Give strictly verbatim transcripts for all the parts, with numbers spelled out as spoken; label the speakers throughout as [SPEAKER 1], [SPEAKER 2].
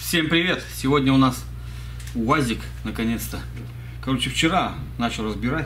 [SPEAKER 1] Всем привет! Сегодня у нас УАЗик, наконец-то. Короче, вчера начал разбирать.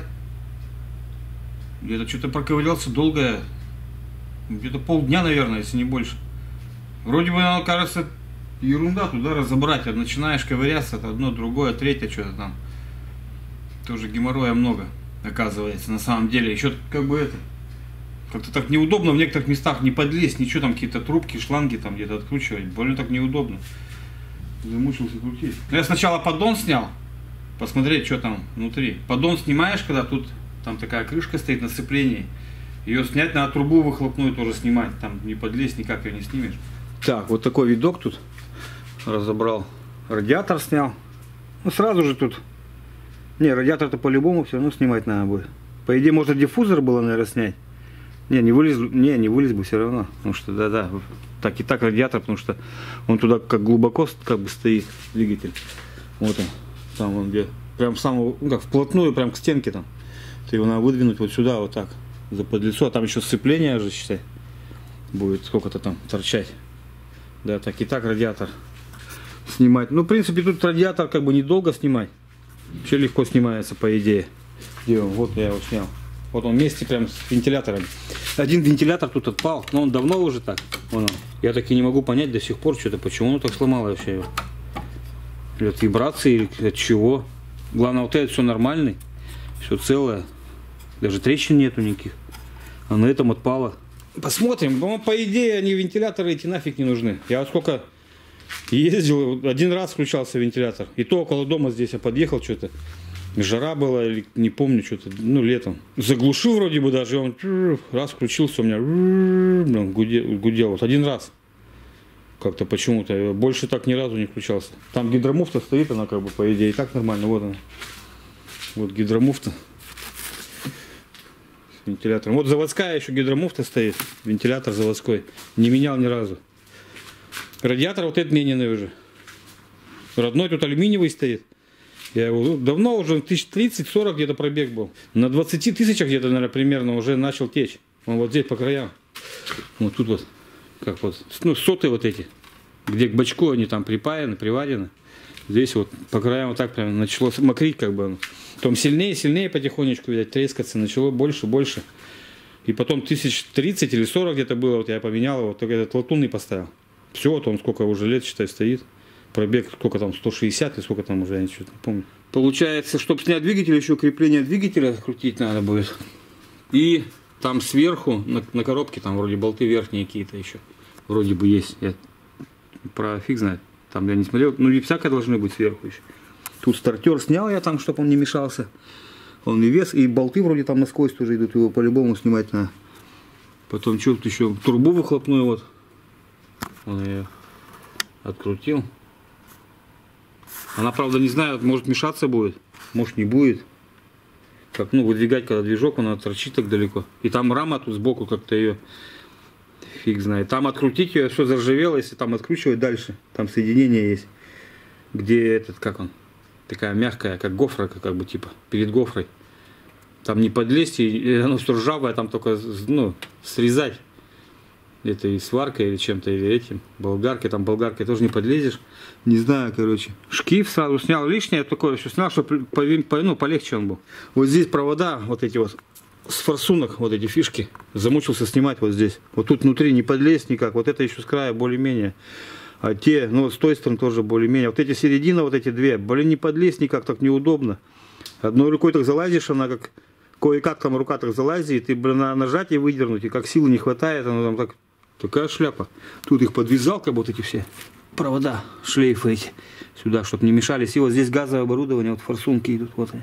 [SPEAKER 1] Где-то что-то проковырялся долго. Где-то полдня, наверное, если не больше. Вроде бы, оно кажется, ерунда туда разобрать. А начинаешь ковыряться, это одно, другое, третье, что-то там. Тоже геморроя много, оказывается, на самом деле. Еще как бы это... Как-то так неудобно в некоторых местах не подлезть, ничего там, какие-то трубки, шланги там где-то откручивать. Больно так неудобно. Замучился крутить. Но я сначала поддон снял, посмотреть, что там внутри. Поддон снимаешь, когда тут там такая крышка стоит на сцеплении. Ее снять надо, трубу выхлопную тоже снимать. Там не подлезть, никак ее не снимешь. Так, вот такой видок тут разобрал. Радиатор снял. Ну сразу же тут. Не, радиатор-то по-любому все равно снимать надо будет. По идее, можно диффузор было, наверное, снять. Не, не вылез, не, не вылез бы все равно, потому что, да-да, так и так радиатор, потому что он туда как глубоко как бы стоит, двигатель. Вот он, там он где, прям самого, ну как, вплотную, прям к стенке там. Ты его надо выдвинуть вот сюда, вот так, за подлицо, а там еще сцепление же, считай, будет сколько-то там торчать. Да, так и так радиатор снимать. Ну, в принципе, тут радиатор как бы недолго снимать. Вообще легко снимается, по идее. Где он? Вот я его снял. Вот он вместе прям с вентилятором. Один вентилятор тут отпал, но он давно уже так. Вон он. Я так и не могу понять до сих пор, что-то, почему он так сломало вообще его. Или от вибрации, или от чего. Главное, вот это все нормальный, все целое. Даже трещин нету никаких. А на этом отпало. Посмотрим. Ну, по идее, они вентиляторы эти нафиг не нужны. Я вот сколько ездил, один раз включался вентилятор. И то около дома здесь я подъехал что-то. Жара была, или не помню, что-то, ну, летом. Заглушил вроде бы даже, он раз включился, у меня гудел, гудел. Вот один раз. Как-то почему-то. Больше так ни разу не включался. Там гидромуфта стоит, она как бы, по идее, и так нормально. Вот она. Вот гидромуфта. С вентилятором. Вот заводская еще гидромуфта стоит. Вентилятор заводской. Не менял ни разу. Радиатор вот этот мененный уже. Родной тут алюминиевый стоит. Я его давно уже, тысяч тридцать-сорок где-то пробег был. На двадцати тысячах где-то, наверное, примерно уже начал течь. Он вот здесь по краям. Вот тут вот, как вот, ну, соты вот эти, где к бачку они там припаяны, приварены. Здесь вот по краям вот так прям начало мокрить, как бы. Потом сильнее, сильнее потихонечку, видать, трескаться начало больше, больше. И потом тысяч тридцать или сорок где-то было, вот я поменял его, только этот латунный поставил. Все, вот он сколько уже лет, считай, стоит. Пробег сколько там, сто шестьдесят или сколько там уже, я ничего не помню. Получается, чтобы снять двигатель, еще крепление двигателя крутить надо будет. И там сверху, на, на коробке, там вроде болты верхние какие-то еще. Вроде бы есть. Я про фиг знает. Там я не смотрел. Ну и всякое должны быть сверху еще. Тут стартер снял я там, чтобы он не мешался. Он и вес, и болты вроде там насквозь тоже идут. Его по-любому снимать надо. Потом что тут еще? Трубу выхлопную вот. Он ее открутил. Она, правда, не знаю, может мешаться будет, может не будет. Как, ну, выдвигать, когда движок, она торчит так далеко. И там рама тут сбоку как-то ее, фиг знает. Там открутить ее, все заржавело, если там откручивать дальше. Там соединение есть, где этот, как он, такая мягкая, как гофра, как бы типа, перед гофрой. Там не подлезть, и оно все ржавое, там только, ну, срезать. Это и сваркой или чем-то, или этим, болгаркой, там болгаркой тоже не подлезешь. Не знаю, короче. Шкив сразу снял лишнее, такое все снял, чтобы по, по, ну, полегче он был. Вот здесь провода, вот эти вот, с форсунок, вот эти фишки, замучился снимать вот здесь. Вот тут внутри не подлезть никак, вот это еще с края более-менее. А те, ну вот с той стороны тоже более-менее. Вот эти середины, вот эти две, блин, не подлезть никак, так неудобно. Одной рукой так залазишь, она как, кое-как там рука так залазит, и, блин, надо нажать и выдернуть, и как силы не хватает, она там так... Такая шляпа. Тут их подвязал, как вот эти все провода, шлейфы эти, сюда, чтобы не мешались. И вот здесь газовое оборудование, вот форсунки идут. Вот они.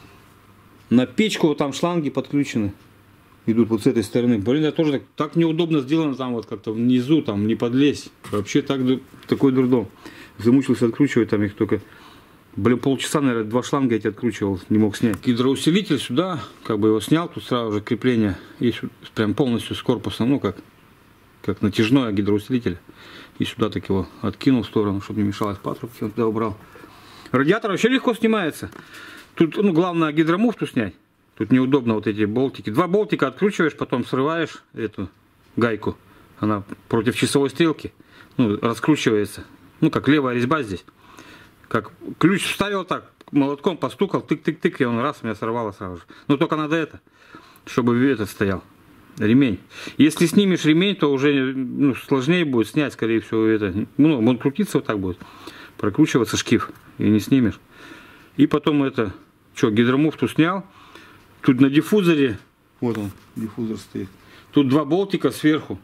[SPEAKER 1] На печку вот там шланги подключены. Идут вот с этой стороны. Блин, это тоже так, так неудобно сделано там вот как-то внизу, там не подлезть. Вообще так, такой дурдом. Замучился откручивать там их только. Блин, полчаса, наверное, два шланга эти откручивал, не мог снять. Гидроусилитель сюда, как бы его снял, тут сразу же крепление. И прям полностью с корпуса, ну как... как натяжной гидроусилитель. И сюда так его откинул в сторону, чтобы не мешалось патрубки, он туда убрал. Радиатор вообще легко снимается. Тут, ну, главное гидромуфту снять. Тут неудобно вот эти болтики. Два болтика откручиваешь, потом срываешь эту гайку. Она против часовой стрелки, ну, раскручивается. Ну, как левая резьба здесь. Как ключ вставил так, молотком постукал, тык-тык-тык, и он раз, у меня сорвало сразу же. Но только надо это, чтобы этот стоял. Ремень. Если снимешь ремень, то уже ну, сложнее будет снять, скорее всего, это. Ну, он крутиться вот так будет. Прокручиваться шкив. И не снимешь. И потом это, что, гидромуфту снял. Тут на диффузоре, вот он, диффузор стоит. Тут два болтика сверху.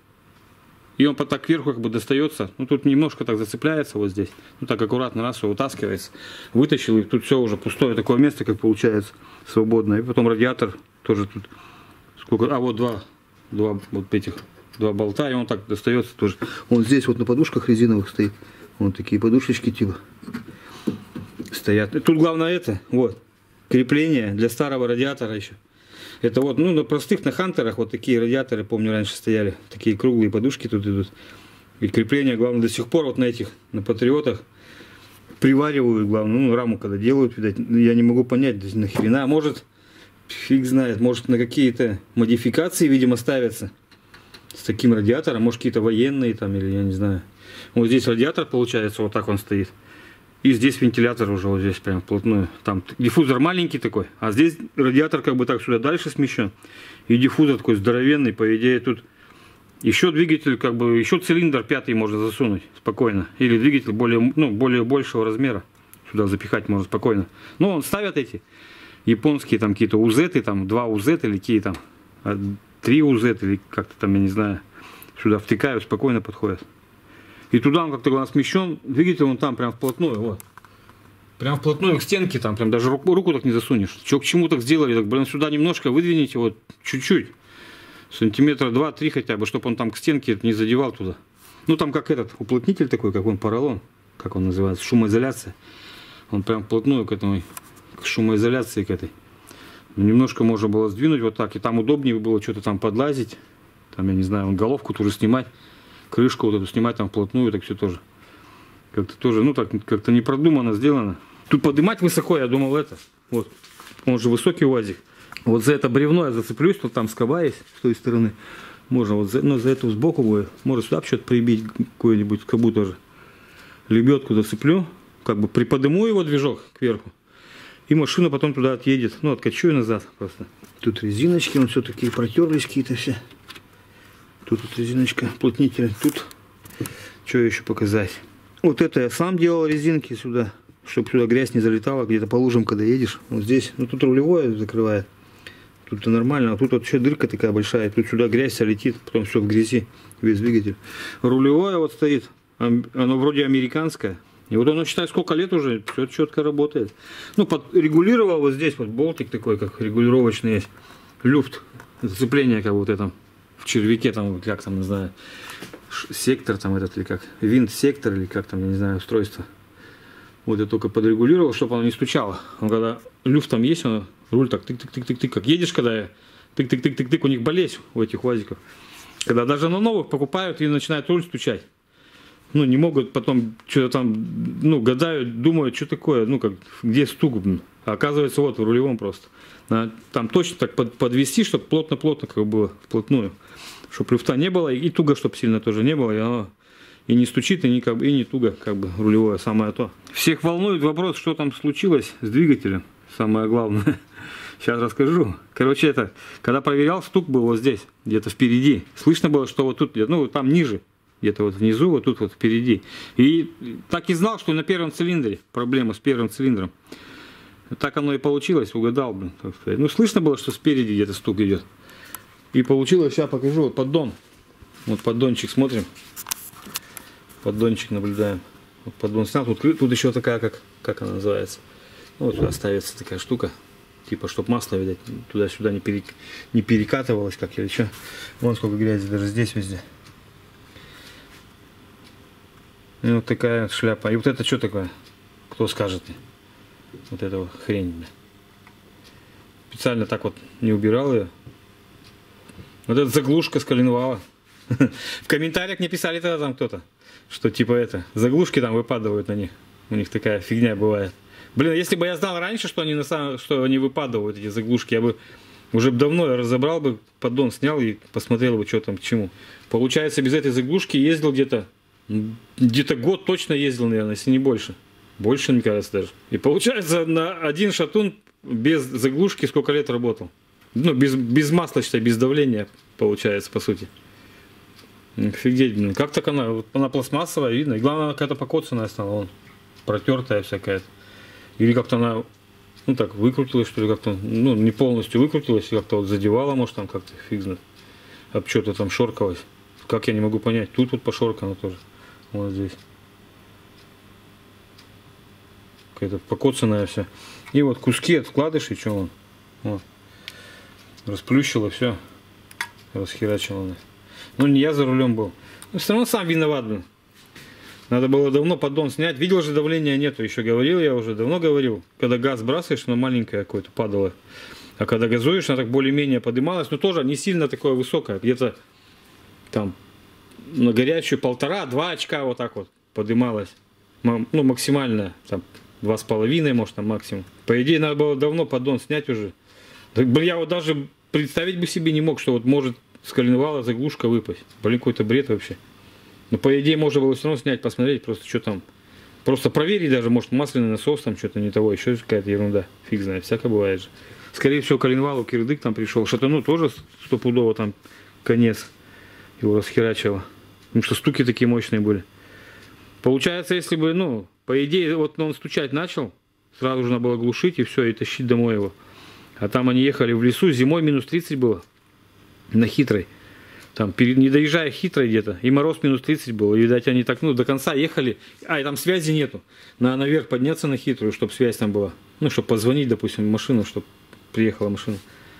[SPEAKER 1] И он так кверху как бы достается. Ну тут немножко так зацепляется вот здесь. Ну так аккуратно раз все вытаскивается. Вытащил, и тут все уже пустое такое место, как получается, свободное. И потом радиатор тоже тут. Сколько? А вот два, два вот этих, два болта, и он так достается тоже. Он здесь вот на подушках резиновых стоит. Вот такие подушечки типа стоят. И тут главное это, вот, крепление для старого радиатора еще. Это вот, ну, на простых, на хантерах вот такие радиаторы, помню, раньше стояли. Такие круглые подушки тут идут. И крепление, главное, до сих пор вот на этих, на патриотах приваривают, главное, ну, раму когда делают, видать. Я не могу понять, нахрена. Может, фиг знает, может, на какие-то модификации, видимо, ставятся с таким радиатором. Может, какие-то военные там, или я не знаю. Вот здесь радиатор, получается, вот так он стоит. И здесь вентилятор уже вот здесь прям вплотную. Там диффузор маленький такой, а здесь радиатор как бы так сюда дальше смещен. И диффузор такой здоровенный, по идее тут еще двигатель, как бы, еще цилиндр пятый можно засунуть спокойно. Или двигатель более, ну, более большего размера. Сюда запихать можно спокойно. Но он ставят эти японские там какие-то узеты, там два узета или какие там, три узета или как-то там, я не знаю. Сюда втыкают, спокойно подходят. И туда он как-то смещен, двигатель он там прям вплотную, вот. Прям вплотную к стенке, там прям даже руку, руку так не засунешь. Че к чему так сделали, так, блин, сюда немножко выдвините, вот, чуть-чуть. Сантиметра два-три хотя бы, чтобы он там к стенке не задевал туда. Ну там как этот, уплотнитель такой, как он, поролон, как он называется, шумоизоляция. Он прям вплотную к этому, к шумоизоляции к этой. Немножко можно было сдвинуть вот так, и там удобнее было что-то там подлазить. Там, я не знаю, головку тоже снимать. Крышку вот эту снимать там вплотную, так все тоже. Как-то тоже, ну так, как-то не продуманно сделано. Тут поднимать высоко, я думал это. Вот, он же высокий УАЗик. Вот за это бревно я зацеплюсь, тут там скоба есть с той стороны. Можно вот за, ну, за эту сбоку будет. Может сюда что-то прибить, какую-нибудь скобу тоже. Лебедку зацеплю, как бы приподниму его движок кверху. И машина потом туда отъедет. Ну, откачу и назад просто. Тут резиночки, он все такие протерлись какие-то все. Тут вот резиночка, плотнитель. Тут что еще показать? Вот это я сам делал резинки сюда, чтобы сюда грязь не залетала, где-то по лужам, когда едешь. Вот здесь, ну тут рулевое закрывает. Тут-то нормально, а тут вот еще дырка такая большая. Тут сюда грязь вся летит, потом все в грязи, весь двигатель. Рулевое вот стоит, оно вроде американское. И вот оно, считай, сколько лет уже, все четко работает. Ну, подрегулировал вот здесь вот болтик такой, как регулировочный есть. Люфт, зацепление как вот это. В червяке там, как там, не знаю, сектор там этот, или как, винт-сектор, или как там, я не знаю, устройство. Вот я только подрегулировал, чтобы оно не стучало. Он когда люфт там есть, он, руль так тык-тык-тык-тык-тык, как едешь, когда тык-тык-тык-тык-тык, у них болезнь у этих УАЗиков. Когда даже на новых покупают и начинает руль стучать. Ну, не могут потом, что-то там, ну, гадают, думают, что такое, ну, как, где стук, а оказывается, вот, в рулевом просто. Там точно так под, подвести, чтобы плотно-плотно как было, вплотную. Чтобы люфта не было, и туго, чтобы сильно тоже не было, и оно и не стучит, и не, как бы, и не туго, как бы, рулевое, самое то. Всех волнует вопрос, что там случилось с двигателем, самое главное. Сейчас расскажу. Короче, это, когда проверял, стук был вот здесь, где-то впереди. Слышно было, что вот тут, ну, там ниже, где-то вот внизу, вот тут вот впереди. И так и знал, что на первом цилиндре проблема с первым цилиндром. Так оно и получилось, угадал, блин, так сказать. Ну, слышно было, что спереди где-то стук идет. И получилось, сейчас покажу, вот поддон. Вот поддончик смотрим. Поддончик наблюдаем. Вот поддон снял. Тут, тут еще такая, как, как она называется. Ну, вот сюда ставится такая штука. Типа, чтобы масло, видать, туда-сюда не, перек... не перекатывалось, как или что. Вон сколько грязи, даже здесь везде. И вот такая шляпа. И вот это что такое? Кто скажет мне? Вот эта вот хрень. Бля. Специально так вот не убирал ее. Вот эта заглушка с коленвала. В комментариях мне писали тогда там кто-то, что типа это, заглушки там выпадают на них. У них такая фигня бывает. Блин, если бы я знал раньше, что они на самом, что они выпадают, эти заглушки, я бы уже давно разобрал бы, поддон снял и посмотрел бы, что там к чему. Получается, без этой заглушки ездил где-то Где-то год точно ездил, наверное, если не больше. Больше, мне кажется, даже. И получается, на один шатун без заглушки сколько лет работал. Ну, без, без масла, считай, без давления, получается, по сути. Офигеть, блин. Как так она? Вот она пластмассовая, видно. И главное, она какая-то покоцанная стала, вон. Протертая всякая. Или как-то она, ну так, выкрутилась, что ли, как-то, ну, не полностью выкрутилась, как-то вот задевала, может, там как-то, фиг знает. Об что-то там шоркалось. Как, я не могу понять. Тут вот пошоркано тоже. Вот здесь. Какая-то покоцанная вся. И вот куски от вкладышей, что он. Вот. Расплющило все. Расхерачило. Ну, не я за рулем был. Но все равно сам виноват, блин. Надо было давно поддон снять. Видел же, давления нету. Еще говорил, я уже давно говорил. Когда газ бросаешь, оно маленькое какое-то падало. А когда газуешь, она так более-менее поднималась. Но тоже не сильно такое высокое. Где-то там на горячую полтора-два очка вот так вот поднималась. Ну, максимально там два с половиной, может, там максимум. По идее, надо было давно поддон снять уже. Так, блин, я вот даже представить бы себе не мог, что вот может с коленвала заглушка выпасть. Блин, какой-то бред вообще. Но по идее можно было все равно снять, посмотреть, просто что там. Просто проверить даже, может масляный насос, там что-то не того, еще какая-то ерунда. Фиг знает, всякое бывает же. Скорее всего, коленвалу кирдык там пришел. Шатану тоже стопудово там конец его расхерачило. Потому что стуки такие мощные были. Получается, если бы, ну, по идее, вот он стучать начал, сразу же надо было глушить и все, и тащить домой его. А там они ехали в лесу, зимой минус тридцать было. На Хитрой. Там, перед, не доезжая Хитрой где-то, и мороз минус тридцать был. И, видать, они так, ну, до конца ехали. А, и там связи нету. Надо наверх подняться на Хитрую, чтобы связь там была. Ну, чтобы позвонить, допустим, в машину, чтобы приехала машина.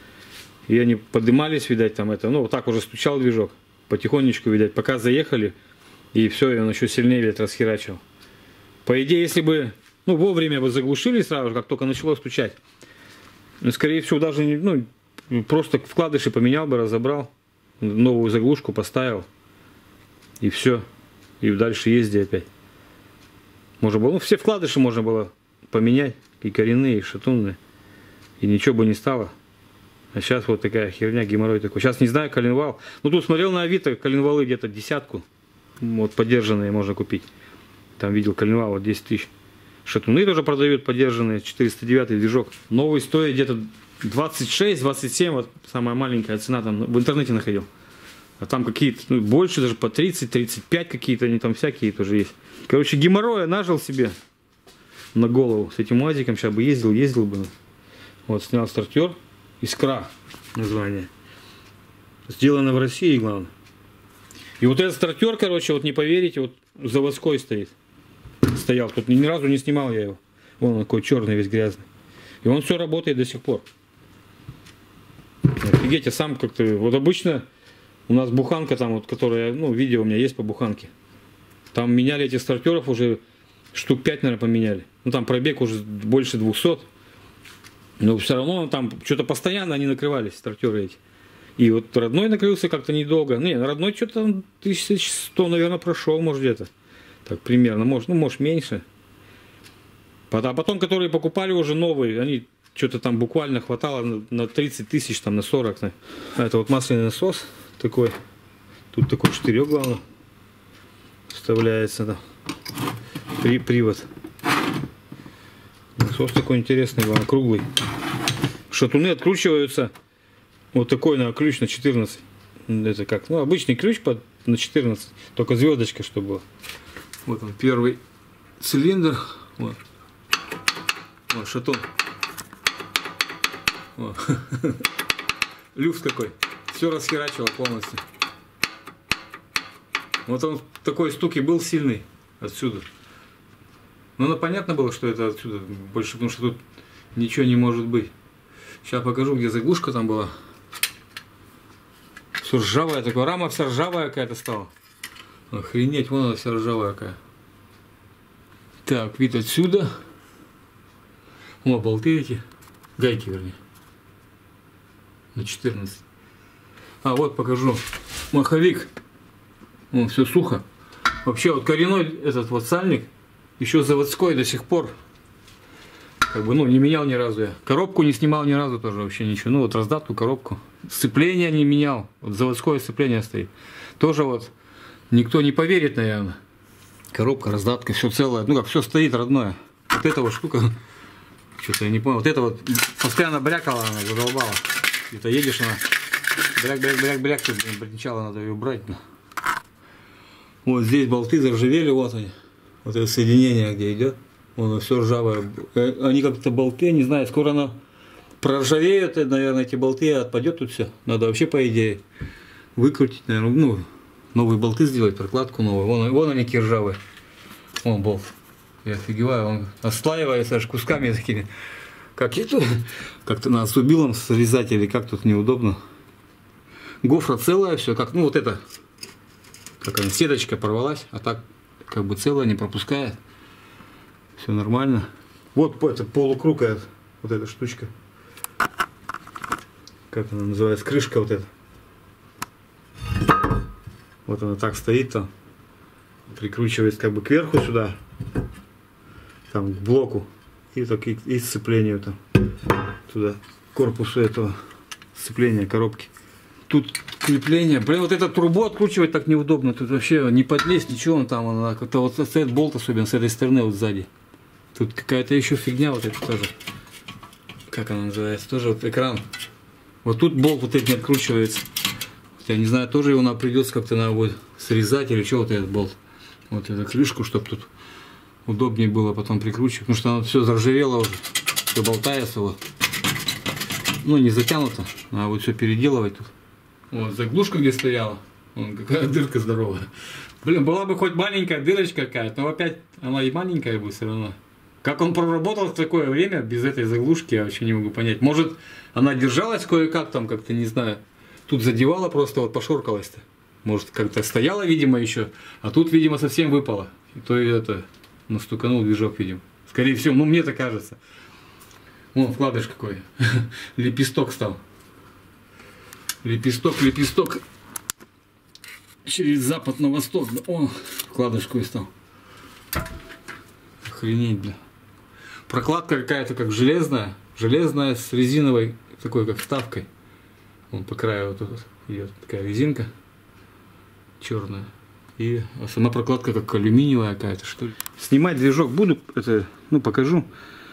[SPEAKER 1] И они поднимались, видать, там это, ну, вот так уже стучал движок. Потихонечку, видать, пока заехали. И все, и он еще сильнее, видать, расхерачил. По идее, если бы, ну, вовремя бы заглушили сразу же, как только начало стучать. Ну, скорее всего, даже, ну, просто вкладыши поменял бы, разобрал. Новую заглушку поставил. И все. И дальше езди опять. Можно было, ну, все вкладыши можно было поменять. И коренные, и шатунные. И ничего бы не стало. А сейчас вот такая херня, геморрой такой. Сейчас не знаю, коленвал. Ну, тут смотрел на Авито, коленвалы где-то десятку. Вот подержанные можно купить. Там видел коленвал, вот десять тысяч. Шатуны тоже продают подержанные, четыреста девятый движок. Новый стоит где-то двадцать шесть двадцать семь, вот самая маленькая цена, там в интернете находил. А там какие-то, ну, больше даже по тридцать тридцать пять какие-то, они там всякие тоже есть. Короче, геморроя нажил себе на голову. С этим УАЗиком сейчас бы ездил, ездил бы. Вот, снял стартер. Искра название. Сделано в России, главное. И вот этот стартер, короче, вот не поверите, вот заводской стоит. Стоял, тут ни разу не снимал я его. Вон он такой черный, весь грязный. И он все работает до сих пор. Офигеть, я сам как-то... Вот обычно у нас буханка там, вот, которая, ну, видео у меня есть по буханке. Там меняли этих стартеров уже штук пять, наверное, поменяли. Ну, там пробег уже больше двухсот. Но все равно там что-то постоянно они накрывались, стартеры эти. И вот родной накрылся как-то недолго. Не, родной что-то тысяч сто, наверное, прошел, может, где-то. Так, примерно, может, ну, может, меньше. А потом, которые покупали уже новые, они что-то там буквально хватало на тридцать тысяч, там, на сорок. На... Это вот масляный насос такой. Тут такой штырек, главное, вставляется, да. При, привод. Насос такой интересный, главное, круглый. Шатуны откручиваются. Вот такой на ключ на четырнадцать. Это как? Ну, обычный ключ под, на четырнадцать. Только звездочка, чтобы была. Вот он, первый цилиндр. Вот. Вот, шатун. Вот. Люфт какой. Все расхерачивало полностью. Вот он такой стук и был сильный отсюда. Но ну, понятно было, что это отсюда больше, потому что тут ничего не может быть. Сейчас покажу, где заглушка там была. Все ржавая такая. Рама вся ржавая какая-то стала. Охренеть, вон она вся ржавая какая. Так, вид отсюда. О, болты эти. Гайки, вернее. На четырнадцать. А, вот покажу. Маховик. Вон, все сухо. Вообще, вот коренной этот вот сальник еще заводской до сих пор. Как бы, ну, не менял ни разу я. Коробку не снимал ни разу тоже вообще ничего. Ну, вот раздатку, коробку. Сцепление не менял. Вот заводское сцепление стоит. Тоже вот никто не поверит, наверное. Коробка, раздатка, все целое. Ну как, все стоит родное. Вот эта вот штука, что-то я не понял. Вот это вот постоянно брякала, она задолбала. Где-то едешь, она бряк, бряк, бряк, бряк, тут бренчала, надо ее убрать. Вот здесь болты заржавели, вот они. Вот это соединение, где идет. Вон все ржавое. Они как-то болты, не знаю, скоро она проржавеют, наверное, эти болты, отпадет тут все. Надо вообще, по идее, выкрутить, наверное, ну, новые болты сделать, прокладку новую. Вон, вон они какие ржавые. Вон болт. Я офигеваю, он отслаивается аж кусками такими. Как это? Как-то на зубилом срезать или как тут неудобно. Гофра целая, все как, ну вот это, как она, сеточка порвалась, а так как бы целая, не пропускает. Все нормально. Вот это полукруг, вот эта штучка. Как она называется? Крышка вот эта. Вот она так стоит там. Прикручивается как бы кверху сюда. Там к блоку. И так и, и сцеплению там. Туда. К корпусу этого сцепления коробки. Тут крепление. Блин, вот эту трубу откручивать так неудобно. Тут вообще не подлезть, ничего он там. Она как-то вот стоит болт, особенно с этой стороны, вот сзади. Тут какая-то еще фигня, вот это тоже. Как она называется? Тоже вот экран. Вот тут болт вот этот не откручивается. Я не знаю, тоже его надо придется как-то надо будет срезать или что вот этот болт. Вот эту крышку, чтобы тут удобнее было потом прикручивать. Потому что оно все заржавело уже. Все болтается вот. Ну не затянуто. Надо вот все переделывать тут. Вот заглушка где стояла. Вон какая дырка здоровая. Блин, была бы хоть маленькая дырочка какая-то, но опять она и маленькая будет все равно. Как он проработал в такое время без этой заглушки, я вообще не могу понять. Может, она держалась кое-как там, как-то, не знаю. Тут задевала просто, вот пошоркалась-то. Может, как-то стояла, видимо, еще. А тут, видимо, совсем выпала. И то и это, настуканул движок, видимо. Скорее всего, ну мне так кажется. Вон, вкладыш какой. Лепесток стал. Лепесток, лепесток. Через запад на восток. О, вкладыш какой стал. Охренеть, бля. Прокладка какая-то как железная, железная с резиновой, такой как вставкой. Вон по краю вот тут идет такая резинка черная. И сама прокладка как алюминиевая какая-то, что ли. Снимать движок буду, это, ну покажу,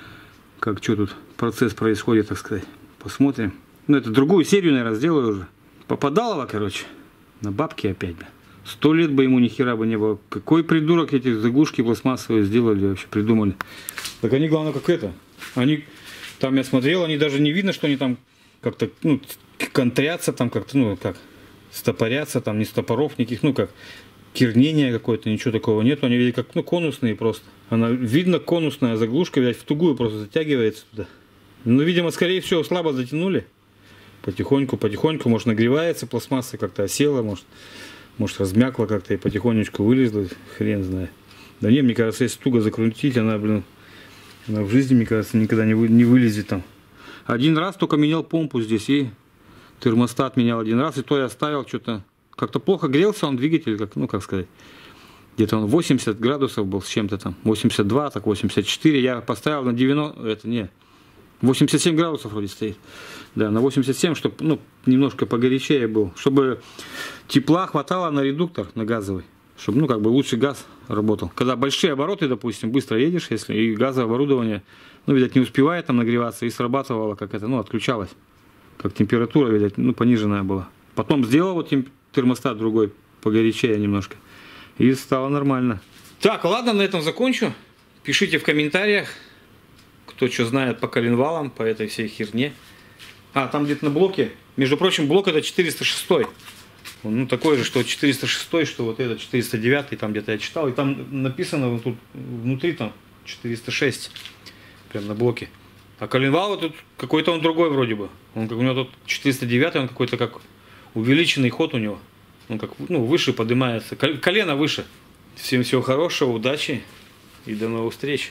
[SPEAKER 1] как что тут процесс происходит, так сказать. Посмотрим. Ну это другую серию, наверное, сделаю уже. Попадалово, короче, на бабки опять, бля. Сто лет бы ему ни хера бы не было. Какой придурок эти заглушки пластмассовые сделали, вообще придумали. Так они, главное, как это. Они, там я смотрел, они даже не видно, что они там как-то, ну, контрятся, там как-то, ну, как, стопорятся, там, ни стопоров никаких, ну, как, кернения какое-то, ничего такого нету. Они, видят, как, ну, конусные просто. Она, видно, конусная заглушка, видать, в тугую просто затягивается туда. Ну, видимо, скорее всего, слабо затянули. Потихоньку, потихоньку, может, нагревается пластмасса, как-то осела, может. Может размякла как-то и потихонечку вылезла, хрен знает. Да не, мне кажется, если туго закрутить, она, блин, она в жизни, мне кажется, никогда не, вы, не вылезет там. Один раз только менял помпу здесь, и термостат менял один раз, и то я оставил что-то. Как-то плохо грелся он, двигатель, как, ну как сказать, где-то он восемьдесят градусов был с чем-то там, восемьдесят два, так восемьдесят четыре, я поставил на девяносто, это не, восемьдесят семь градусов вроде стоит. Да, на восемьдесят семь, чтобы, ну, немножко погорячее был. Чтобы тепла хватало на редуктор, на газовый. Чтобы, ну, как бы лучше газ работал. Когда большие обороты, допустим, быстро едешь, если и газовое оборудование, ну, видать, не успевает там нагреваться, и срабатывало, как это, ну, отключалось. Как температура, видать, ну, пониженная была. Потом сделал вот термостат другой, погорячее немножко. И стало нормально. Так, ладно, на этом закончу. Пишите в комментариях, кто что знает по коленвалам, по этой всей херне. А, там где-то на блоке. Между прочим, блок это четыреста шестой. Ну, такой же, что четыреста шестой, что вот это четыреста девятый, там где-то я читал. И там написано вот тут внутри там четыреста шесть. Прям на блоке. А коленвал вот тут какой-то он другой вроде бы. Он как у него тут четыреста девятый, он какой-то как увеличенный ход у него. Он как, ну, выше поднимается. Колено выше. Всем всего хорошего, удачи и до новых встреч.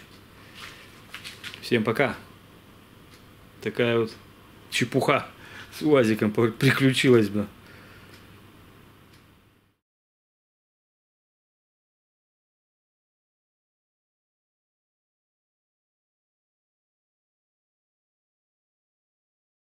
[SPEAKER 1] Всем пока. Такая вот чепуха с УАЗиком приключилась бы.